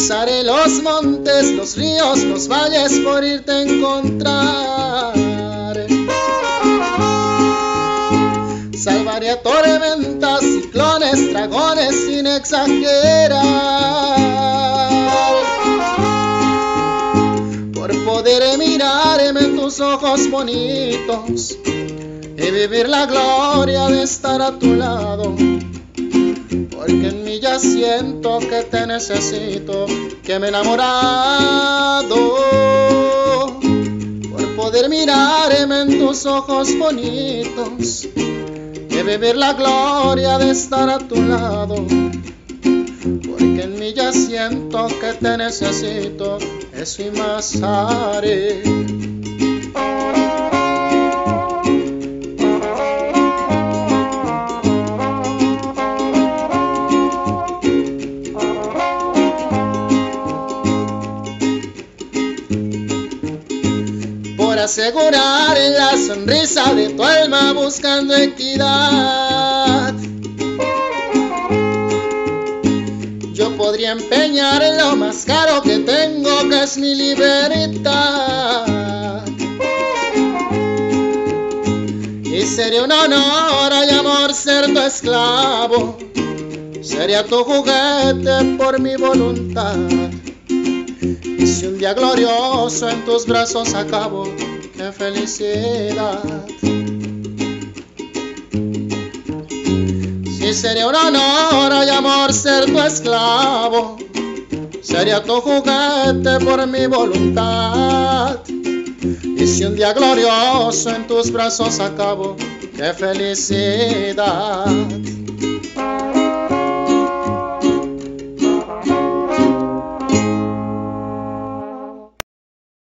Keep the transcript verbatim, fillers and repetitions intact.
Cruzaré los montes, los ríos, los valles por irte a encontrar. Salvaría tormentas, ciclones, dragones sin exagerar, por poder mirarme en tus ojos bonitos y vivir la gloria de estar a tu lado. Porque en mí ya siento que te necesito, que me he enamorado, por poder mirarme en tus ojos bonitos y vivir la gloria de estar a tu lado. Porque en mí ya siento que te necesito, eso y más haré. Por asegurar la sonrisa de tu alma buscando equidad, yo podría empeñar en lo más caro que tengo, que es mi libertad. Y sería un honor y amor ser tu esclavo, sería tu juguete por mi voluntad. Y si un día glorioso en tus brazos acabo, ¡qué felicidad! Si sería un honor y amor ser tu esclavo, sería tu juguete por mi voluntad. Y si un día glorioso en tus brazos acabo, ¡qué felicidad!